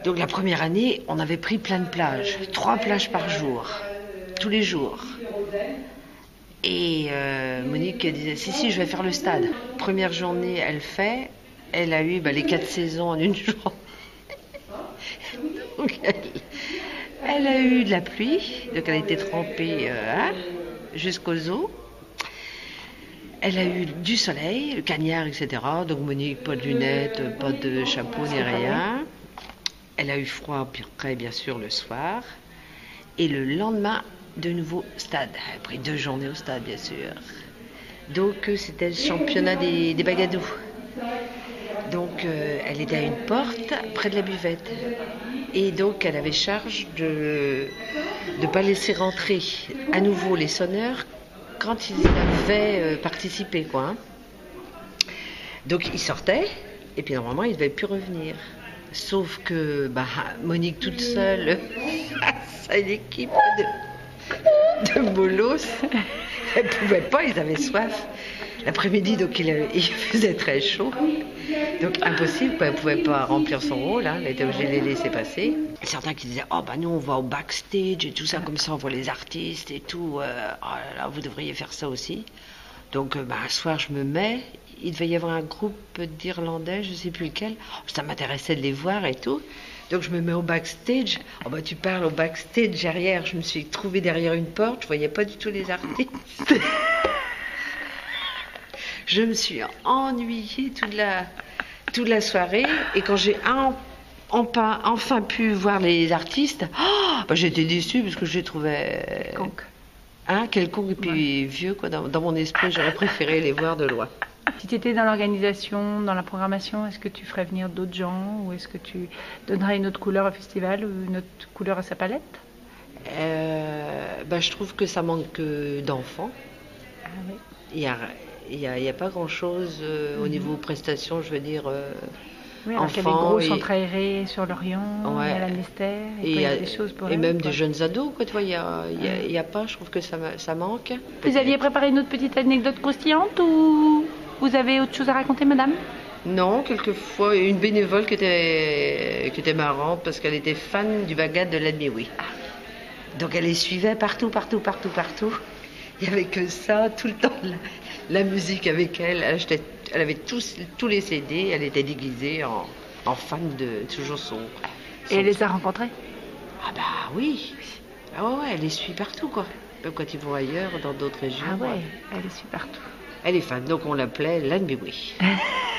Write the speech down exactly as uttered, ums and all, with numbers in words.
Donc la première année, on avait pris plein de plages, trois plages par jour, tous les jours. Et euh, Monique disait, si, si, je vais faire le stade. Première journée, elle fait, elle a eu bah, les quatre saisons en une journée. Donc elle, elle a eu de la pluie, donc elle a été trempée euh, hein, jusqu'aux os. Elle a eu du soleil, le cagnard, et cetera. Donc Monique, pas de lunettes, pas de chapeau ni rien. Elle a eu froid, puis après, bien sûr, le soir. Et le lendemain, de nouveau, stade. Elle a pris deux journées au stade, bien sûr. Donc, c'était le championnat des, des bagadous. Donc, euh, elle était à une porte, près de la buvette. Et donc, elle avait charge de ne pas laisser rentrer à nouveau les sonneurs quand ils avaient euh, participé, quoi. Hein. Donc, ils sortaient, et puis normalement, ils ne devaient plus revenir. Sauf que bah, Monique toute seule, sa équipe de, de bolos, elle ne pouvait pas, ils avaient soif. L'après-midi, donc il, il faisait très chaud. Donc impossible, elle ne pouvait pas remplir son rôle, hein, elle était obligée de les laisser passer. Et certains qui disaient, oh bah nous on va au backstage et tout ça, comme ça on voit les artistes et tout, euh, oh là là, vous devriez faire ça aussi. Donc bah, un soir je me mets, il devait y avoir un groupe d'Irlandais, je ne sais plus lequel, ça m'intéressait de les voir et tout. Donc je me mets au backstage, oh bah tu parles au backstage derrière, je me suis trouvée derrière une porte, je ne voyais pas du tout les artistes. Je me suis ennuyée toute la, toute la soirée et quand j'ai un, enfin, enfin pu voir les artistes, oh, bah j'étais déçue parce que je les trouvais... Quelconque. Hein, quelconque et puis ouais. Vieux, quoi. Dans, dans mon esprit, j'aurais préféré les voir de loin. Si tu étais dans l'organisation, dans la programmation, est-ce que tu ferais venir d'autres gens ou est-ce que tu donnerais une autre couleur au festival ou une autre couleur à sa palette? euh, bah, Je trouve que ça manque d'enfants. Ah oui. Il y a... Il n'y a, a pas grand-chose euh, mm-hmm. au niveau prestations, je veux dire, euh, oui, alors qu'il y a des gros et... centres aérés sur l'Orient, ouais. Il y a la Nester, et il y a des choses pour Et elle, même quoi. Des jeunes ados, quoi, tu vois, il n'y a, a, a pas, je trouve que ça, ça manque. Vous aviez préparé une autre petite anecdote croustillante ou vous avez autre chose à raconter, madame? Non, quelquefois, une bénévole qui était, qui était marrante parce qu'elle était fan du bagad de l'Admioui. Ah. Donc elle les suivait partout, partout, partout, partout. Il n'y avait que ça, tout le temps. La musique avec elle, elle, achetait, elle avait tous, tous les C D, elle était déguisée en, en fan de toujours son, son... Et elle les a rencontrés? Ah bah oui, ah ouais, ouais, elle les suit partout quoi. Même quand ils vont ailleurs, dans d'autres régions. Ah ouais, ouais, elle les suit partout. Elle est fan, donc on l'appelait l'Anne Béoui.